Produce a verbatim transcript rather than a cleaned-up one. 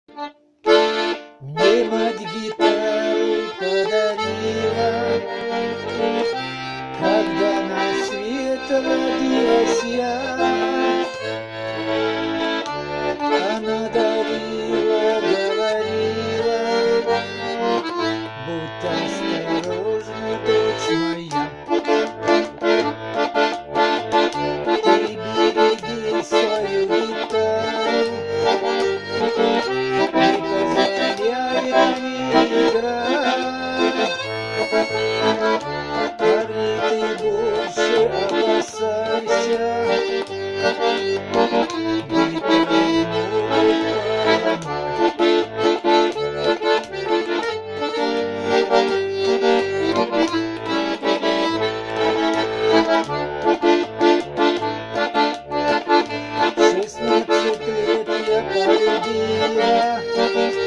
Мне мать гитару подарила, когда на свет родилась я. Она дарила, говорила, будь осторожна, дочь моя. Ты береги свою гитару, не позволяй на ней играть. Парни, ты больше опасайся, гитары могут поломать. Шестнадцать лет я полюбила